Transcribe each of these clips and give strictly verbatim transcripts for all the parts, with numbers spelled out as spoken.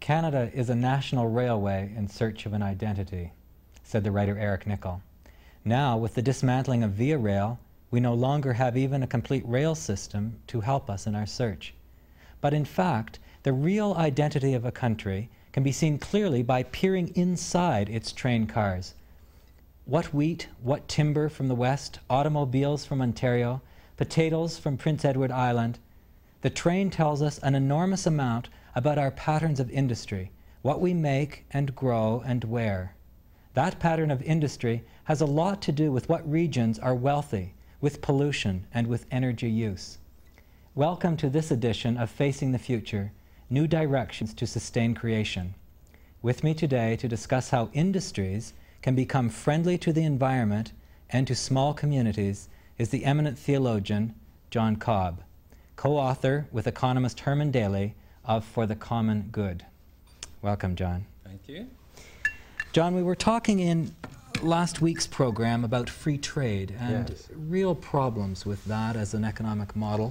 Canada is a national railway in search of an identity, said the writer Eric Nichol. Now, with the dismantling of Via Rail, we no longer have even a complete rail system to help us in our search. But in fact, the real identity of a country can be seen clearly by peering inside its train cars. What wheat, what timber from the West, automobiles from Ontario, potatoes from Prince Edward Island. The train tells us an enormous amount about our patterns of industry, what we make and grow and wear. That pattern of industry has a lot to do with what regions are wealthy, with pollution and with energy use. Welcome to this edition of Facing the Future, New Directions to Sustain Creation. With me today to discuss how industries can become friendly to the environment and to small communities is the eminent theologian John Cobb, co-author with economist Herman Daly of For the Common Good. Welcome, John. Thank you. John, we were talking in last week's program about free trade and yes. real problems with that as an economic model.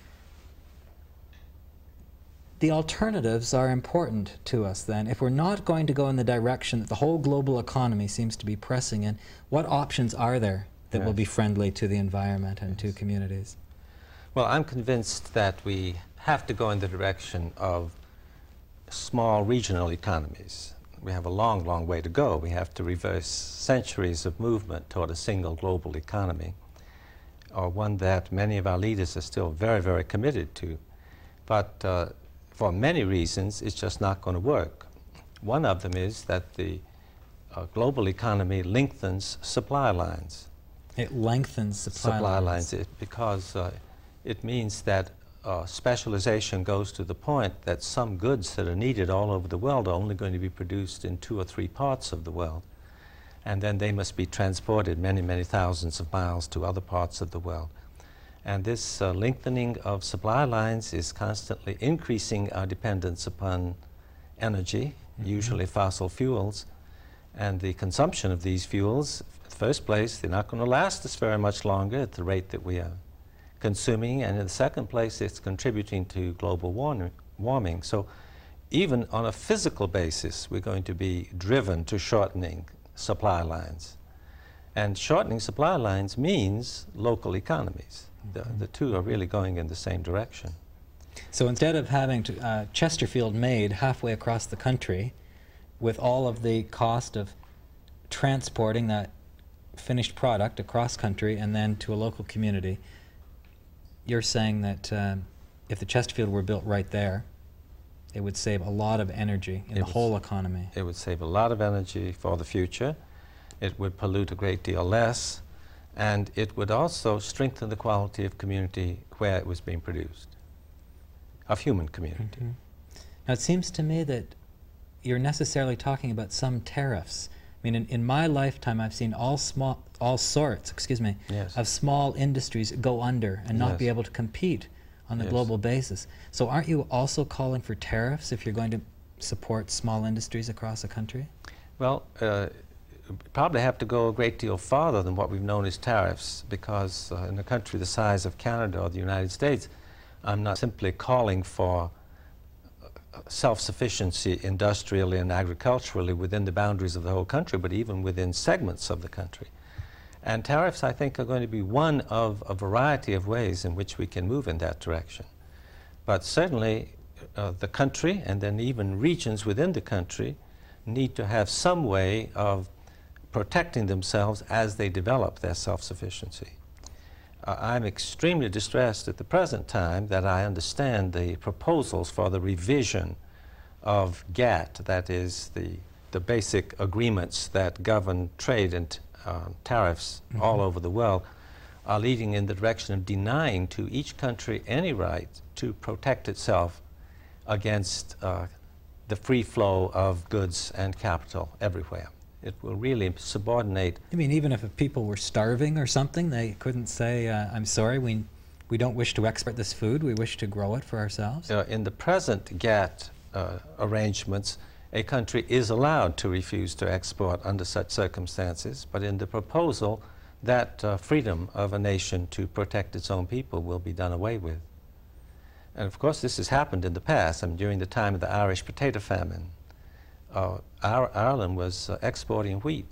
The alternatives are important to us then. If we're not going to go in the direction that the whole global economy seems to be pressing in, what options are there that yes. will be friendly to the environment and yes. to communities? Well, I'm convinced that we have to go in the direction of small regional economies. We have a long, long way to go. We have to reverse centuries of movement toward a single global economy, or one that many of our leaders are still very, very committed to. But uh, for many reasons, it's just not going to work. One of them is that the uh, global economy lengthens supply lines. It lengthens supply, supply lines. lines it, because uh, it means that uh, specialization goes to the point that some goods that are needed all over the world are only going to be produced in two or three parts of the world. And then they must be transported many, many thousands of miles to other parts of the world. And this uh, lengthening of supply lines is constantly increasing our dependence upon energy, mm-hmm. usually fossil fuels. And the consumption of these fuels, in the first place, they're not going to last us very much longer at the rate that we are consuming. And in the second place, it's contributing to global warming. warming. So even on a physical basis, we're going to be driven to shortening supply lines. And shortening supply lines means local economies. The, the two are really going in the same direction. So instead of having to, uh, Chesterfield made halfway across the country with all of the cost of transporting that finished product across country and then to a local community, you're saying that uh, if the Chesterfield were built right there, it would save a lot of energy in it the whole economy. It would save a lot of energy for the future. It would pollute a great deal less. And it would also strengthen the quality of community where it was being produced, of human community. Mm-hmm. Now, it seems to me that you're necessarily talking about some tariffs. I mean, in, in my lifetime, I've seen all small, all sorts, excuse me, yes. of small industries go under and not yes. be able to compete on a yes. global basis. So aren't you also calling for tariffs if you're going to support small industries across the country? Well, uh, probably have to go a great deal farther than what we've known as tariffs, because uh, in a country the size of Canada or the United States, I'm not simply calling for uh, self-sufficiency industrially and agriculturally within the boundaries of the whole country, but even within segments of the country. And tariffs, I think, are going to be one of a variety of ways in which we can move in that direction. But certainly uh, the country, and then even regions within the country, need to have some way of protecting themselves as they develop their self-sufficiency. Uh, I'm extremely distressed at the present time that I understand the proposals for the revision of GATT, that is the, the basic agreements that govern trade and uh, tariffs mm-hmm. all over the world, are leading in the direction of denying to each country any right to protect itself against uh, the free flow of goods and capital everywhere. It will really subordinate. You mean even if people were starving or something, they couldn't say, uh, I'm sorry, we, we don't wish to export this food, we wish to grow it for ourselves? Uh, in the present GATT uh, arrangements, a country is allowed to refuse to export under such circumstances, but in the proposal, that uh, freedom of a nation to protect its own people will be done away with. And of course, this has happened in the past. I mean, during the time of the Irish potato famine, uh, our, Ireland was uh, exporting wheat,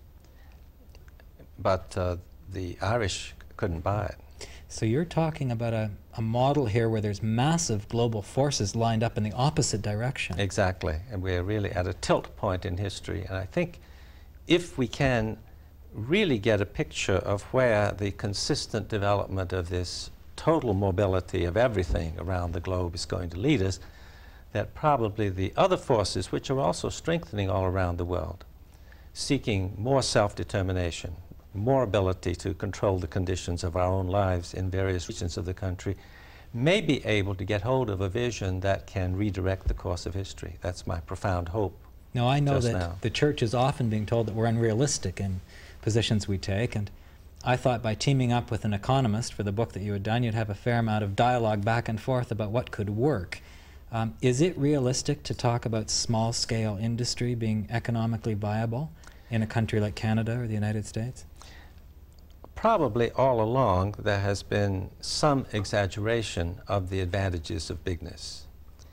but uh, the Irish couldn't buy it. So you're talking about a, a model here where there's massive global forces lined up in the opposite direction. Exactly, and we're really at a tilt point in history. And I think if we can really get a picture of where the consistent development of this total mobility of everything around the globe is going to lead us, that probably the other forces, which are also strengthening all around the world, seeking more self-determination, more ability to control the conditions of our own lives in various regions of the country, may be able to get hold of a vision that can redirect the course of history. That's my profound hope. Now, I know just that now. the church is often being told that we're unrealistic in positions we take, and I thought by teaming up with an economist for the book that you had done, you'd have a fair amount of dialogue back and forth about what could work. Um, is it realistic to talk about small-scale industry being economically viable in a country like Canada or the United States? Probably all along there has been some exaggeration of the advantages of bigness.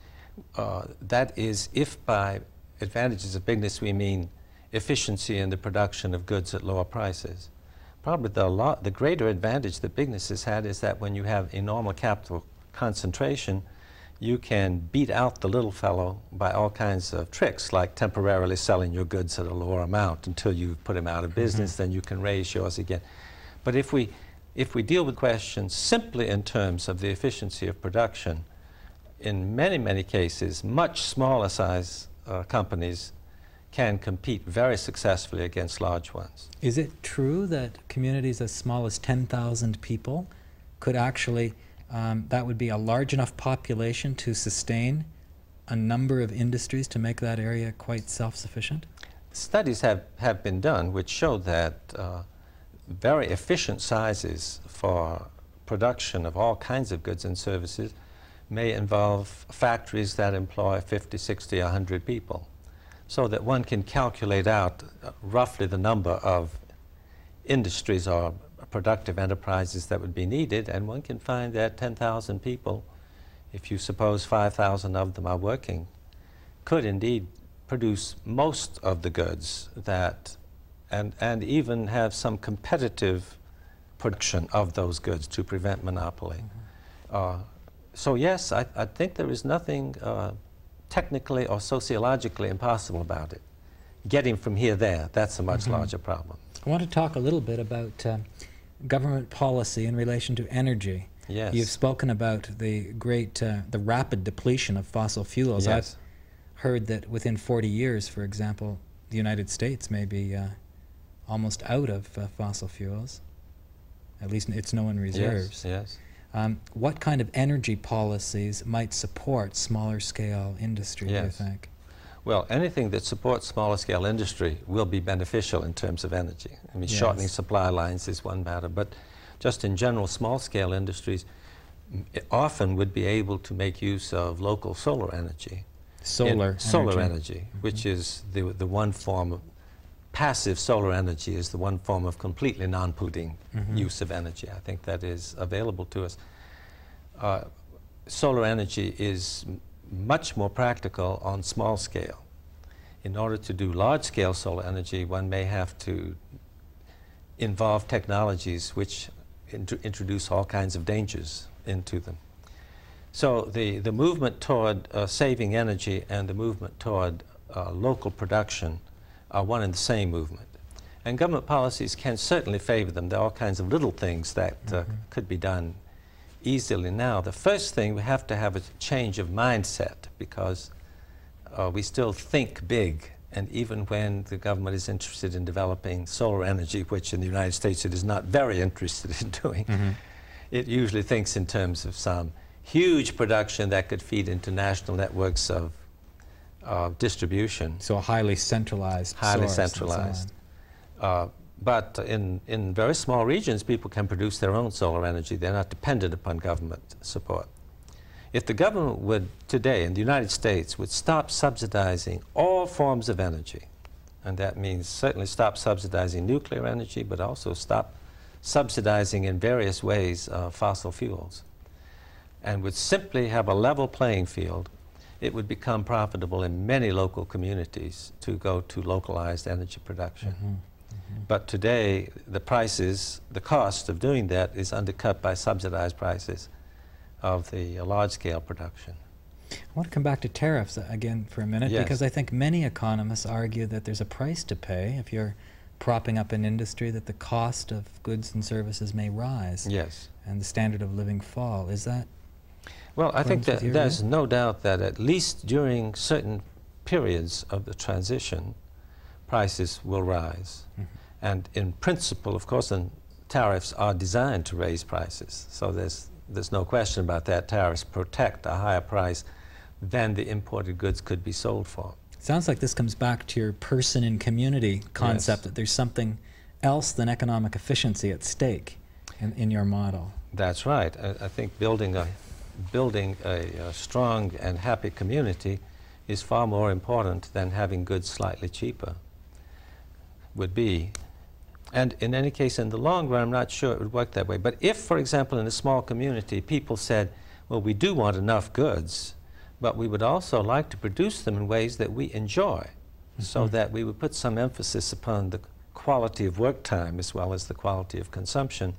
Uh, that is, if by advantages of bigness we mean efficiency in the production of goods at lower prices. Probably the, lot, the greater advantage that bigness has had is that when you have enormous capital concentration, you can beat out the little fellow by all kinds of tricks, like temporarily selling your goods at a lower amount until you put him out of business, mm-hmm. then you can raise yours again. But if we, if we deal with questions simply in terms of the efficiency of production, in many, many cases, much smaller size uh, companies can compete very successfully against large ones. Is it true that communities as small as ten thousand people could actually, um, that would be a large enough population to sustain a number of industries to make that area quite self-sufficient? Studies have, have been done which show that uh, very efficient sizes for production of all kinds of goods and services may involve factories that employ fifty, sixty, one hundred people, so that one can calculate out uh, roughly the number of industries or productive enterprises that would be needed, and one can find that ten thousand people, if you suppose five thousand of them are working, could indeed produce most of the goods that, and, and even have some competitive production of those goods to prevent monopoly. Mm-hmm. uh, so yes, I, I think there is nothing uh, technically or sociologically impossible about it. Getting from here there, that's a much mm-hmm. larger problem. I want to talk a little bit about uh, government policy in relation to energy. Yes. You've spoken about the great, uh, the rapid depletion of fossil fuels. Yes. I've heard that within forty years, for example, the United States may be uh, almost out of uh, fossil fuels. At least it's no in reserves. Yes, yes. Um, what kind of energy policies might support smaller scale industry, yes. do you think? Well, anything that supports smaller scale industry will be beneficial in terms of energy. I mean, yes. shortening supply lines is one matter, but just in general, small scale industries often would be able to make use of local solar energy. Solar energy. Solar energy, mm-hmm. which is the, the one form of passive solar energy is the one form of completely non-polluting mm-hmm. use of energy. I think that is available to us. Uh, solar energy is m much more practical on small scale. In order to do large-scale solar energy, one may have to involve technologies which int introduce all kinds of dangers into them. So the, the movement toward uh, saving energy and the movement toward uh, local production are one and the same movement. And government policies can certainly favor them. There are all kinds of little things that uh, mm-hmm. could be done easily now. The first thing, we have to have a change of mindset, because uh, we still think big. And even when the government is interested in developing solar energy, which in the United States it is not very interested in doing, mm-hmm. it usually thinks in terms of some huge production that could feed into national networks of Uh, distribution. So a highly centralized Highly source centralized. So uh, but in, in very small regions, people can produce their own solar energy. They're not dependent upon government support. If the government would today, in the United States, would stop subsidizing all forms of energy, and that means certainly stop subsidizing nuclear energy, but also stop subsidizing in various ways uh, fossil fuels, and would simply have a level playing field, it would become profitable in many local communities to go to localized energy production. Mm-hmm. Mm-hmm. But today, the prices, the cost of doing that is undercut by subsidized prices of the uh, large-scale production. I want to come back to tariffs again for a minute, Yes. because I think many economists argue that there's a price to pay if you're propping up an industry, that the cost of goods and services may rise. Yes. And the standard of living fall. Is that? Well, I think that there's view? no doubt that at least during certain periods of the transition, prices will rise. Mm-hmm. And in principle, of course, and tariffs are designed to raise prices. So there's, there's no question about that. Tariffs protect a higher price than the imported goods could be sold for. Sounds like this comes back to your person and community concept, Yes. that there's something else than economic efficiency at stake in, in your model. That's right. I, I think building a building a, a strong and happy community is far more important than having goods slightly cheaper would be. And in any case, in the long run, I'm not sure it would work that way. But if, for example, in a small community, people said, well, we do want enough goods, but we would also like to produce them in ways that we enjoy, mm-hmm. so that we would put some emphasis upon the quality of work time as well as the quality of consumption.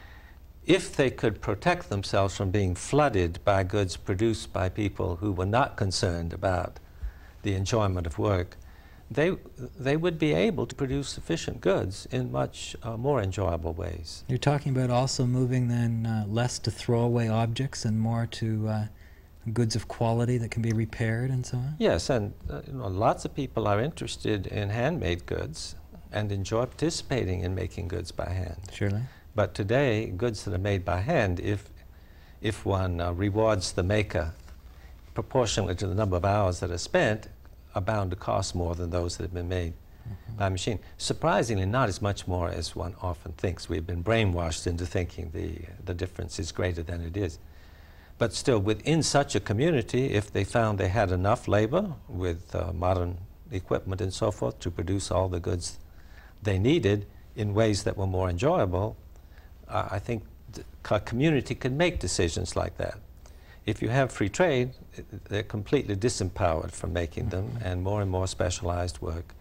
If they could protect themselves from being flooded by goods produced by people who were not concerned about the enjoyment of work, they, they would be able to produce sufficient goods in much uh, more enjoyable ways. You're talking about also moving then uh, less to throwaway objects and more to uh, goods of quality that can be repaired and so on? Yes, and uh, you know, lots of people are interested in handmade goods and enjoy participating in making goods by hand. Surely. But today, goods that are made by hand, if, if one uh, rewards the maker proportionally to the number of hours that are spent, are bound to cost more than those that have been made mm-hmm. by machine. Surprisingly, not as much more as one often thinks. We've been brainwashed into thinking the, the difference is greater than it is. But still, within such a community, if they found they had enough labor with uh, modern equipment and so forth to produce all the goods they needed in ways that were more enjoyable, uh, I think a community can make decisions like that. If you have free trade, they're completely disempowered from making mm-hmm. them, and more and more specialized work,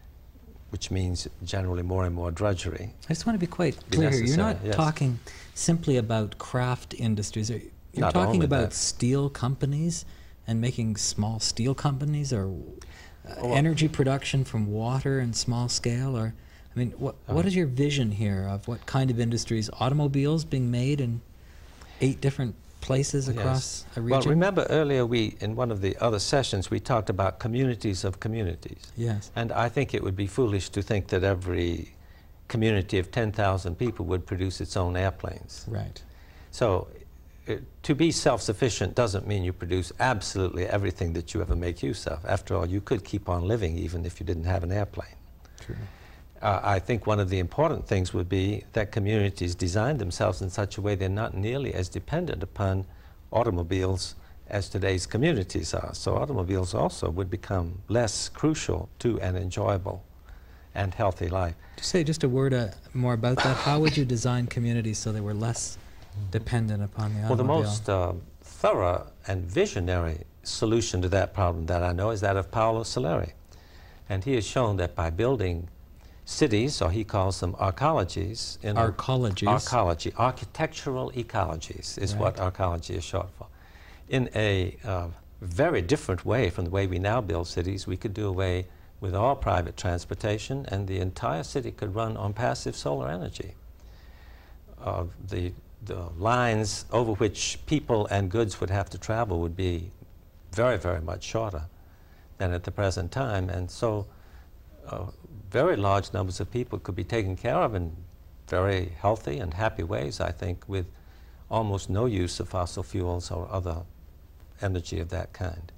which means generally more and more drudgery. I just want to be quite clear here. You're not yes. talking simply about craft industries. You're not talking about that. steel companies and making small steel companies, or uh, oh, energy production from water and small scale, or I mean, what uh, what is your vision here of what kind of industries? Automobiles being made in eight different places across yes. a region? Well, remember earlier we, in one of the other sessions, we talked about communities of communities. Yes. And I think it would be foolish to think that every community of ten thousand people would produce its own airplanes. Right. So it, to be self-sufficient doesn't mean you produce absolutely everything that you ever make use of. After all, you could keep on living even if you didn't have an airplane. True. Uh, I think one of the important things would be that communities design themselves in such a way they're not nearly as dependent upon automobiles as today's communities are. So automobiles also would become less crucial to an enjoyable and healthy life. To say just a word uh, more about that, how would you design communities so they were less dependent upon the automobile? Well, the most uh, thorough and visionary solution to that problem that I know is that of Paolo Soleri. And he has shown that by building cities, or he calls them arcologies. In arcologies. Arcology. Architectural ecologies is right. what arcology is short for. In a uh, very different way from the way we now build cities, we could do away with all private transportation, and the entire city could run on passive solar energy. Uh, the, the lines over which people and goods would have to travel would be very, very much shorter than at the present time, and so uh, very large numbers of people could be taken care of in very healthy and happy ways, I think, with almost no use of fossil fuels or other energy of that kind.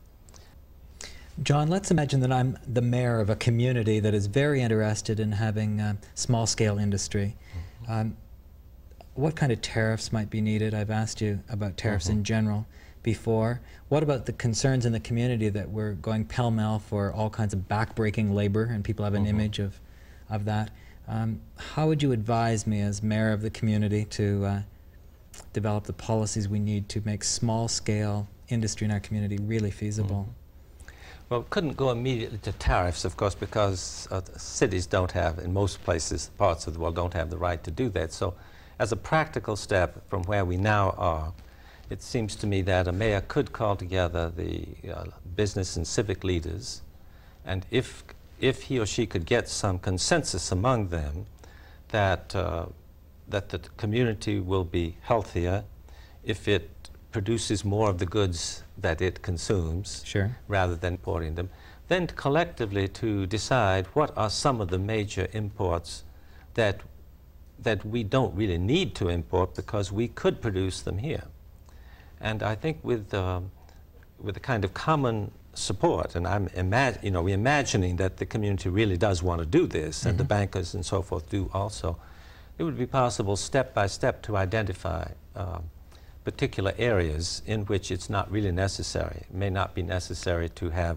John, let's imagine that I'm the mayor of a community that is very interested in having uh, small-scale industry. Mm-hmm. um, what kind of tariffs might be needed? I've asked you about tariffs mm-hmm. in general before. What about the concerns in the community that we're going pell-mell for all kinds of back-breaking labor, and people have an mm-hmm. image of, of that? Um, how would you advise me as mayor of the community to uh, develop the policies we need to make small-scale industry in our community really feasible? Mm. Well, we couldn't go immediately to tariffs, of course, because uh, cities don't have, in most places, parts of the world, don't have the right to do that. So as a practical step from where we now are, it seems to me that a mayor could call together the uh, business and civic leaders, and if, if he or she could get some consensus among them that, uh, that the community will be healthier if it produces more of the goods that it consumes, sure, rather than importing them, then collectively to decide what are some of the major imports that, that we don't really need to import because we could produce them here. And I think with, uh, with a kind of common support, and I'm imag you know, we're imagining that the community really does want to do this, mm-hmm. and the bankers and so forth do also, it would be possible step by step to identify uh, particular areas in which it's not really necessary. It may not be necessary to have,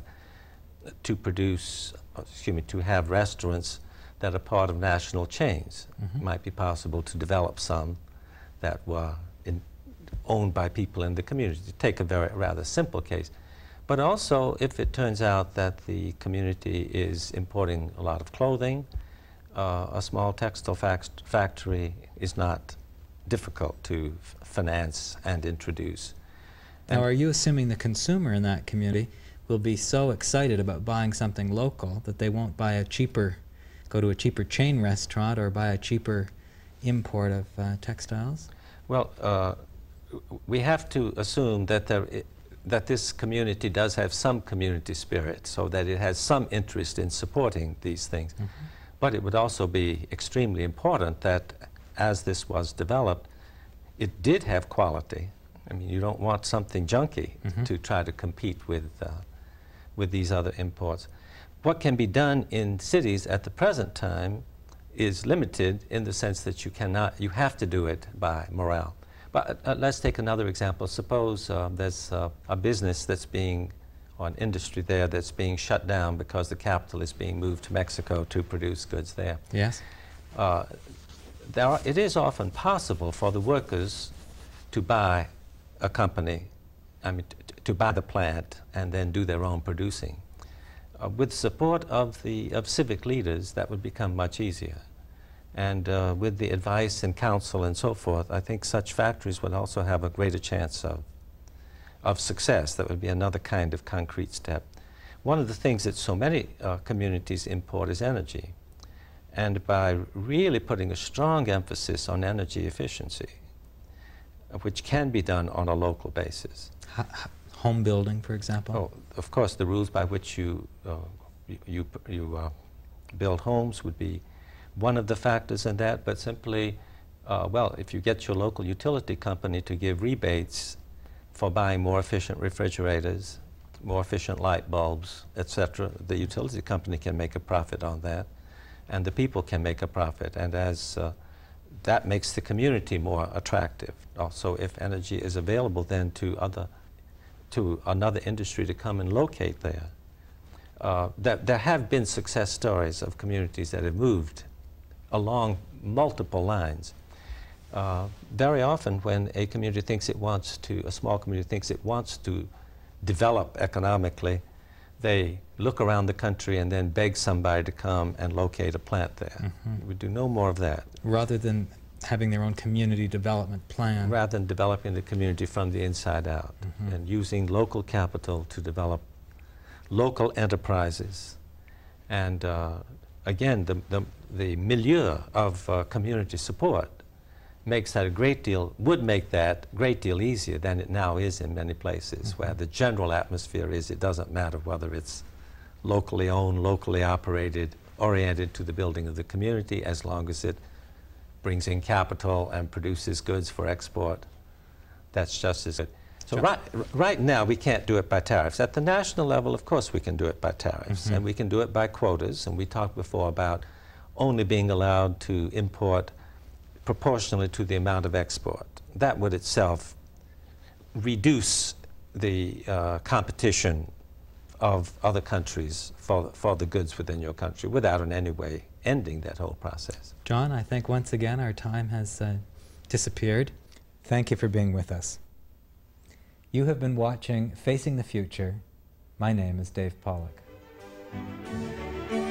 to produce, excuse me, to have restaurants that are part of national chains. Mm-hmm. It might be possible to develop some that were in, owned by people in the community, to take a very rather simple case. But also, if it turns out that the community is importing a lot of clothing, uh, a small textile fact factory is not difficult to f finance and introduce. And now, are you assuming the consumer in that community will be so excited about buying something local that they won't buy a cheaper, go to a cheaper chain restaurant or buy a cheaper import of uh, textiles? Well, uh, we have to assume that there, I that this community does have some community spirit, so that it has some interest in supporting these things. Mm-hmm. But it would also be extremely important that as this was developed, it did have quality. I mean, you don't want something junky mm-hmm. to try to compete with, uh, with these other imports. What can be done in cities at the present time is limited in the sense that you cannot, you have to do it by morale. But uh, let's take another example. Suppose uh, there's uh, a business that's being, or an industry there that's being shut down because the capital is being moved to Mexico to produce goods there. Yes. Uh, there are, it is often possible for the workers to buy a company, I mean, t to buy the plant and then do their own producing. Uh, with support of the of civic leaders, that would become much easier. And uh, with the advice and counsel and so forth, I think such factories would also have a greater chance of, of success. That would be another kind of concrete step. One of the things that so many uh, communities import is energy. And by really putting a strong emphasis on energy efficiency, uh, which can be done on a local basis. H home building, for example? Oh, of course, the rules by which you, uh, you, you, you uh, build homes would be one of the factors in that, but simply, uh, well, if you get your local utility company to give rebates for buying more efficient refrigerators, more efficient light bulbs, et cetera, the utility company can make a profit on that, and the people can make a profit. And as uh, that makes the community more attractive. Also, if energy is available then to other, to another industry to come and locate there. Uh, that there have been success stories of communities that have moved along multiple lines. Uh, very often when a community thinks it wants to, a small community thinks it wants to develop economically, they look around the country and then beg somebody to come and locate a plant there. Mm-hmm. We do no more of that. Rather than having their own community development plan. Rather than developing the community from the inside out, mm-hmm. and using local capital to develop local enterprises. And uh, again, the, the, the milieu of uh, community support makes that a great deal, would make that a great deal easier than it now is in many places, mm-hmm. where the general atmosphere is it doesn't matter whether it's locally owned, locally operated, oriented to the building of the community, as long as it brings in capital and produces goods for export. That's just as good. So right, right now we can't do it by tariffs. At the national level, of course, we can do it by tariffs, mm-hmm. and we can do it by quotas. And we talked before about only being allowed to import proportionally to the amount of export. That would itself reduce the uh, competition of other countries for, for the goods within your country without in any way ending that whole process. John, I think once again our time has uh, disappeared. Thank you for being with us. You have been watching Facing the Future. My name is Dave Pollock.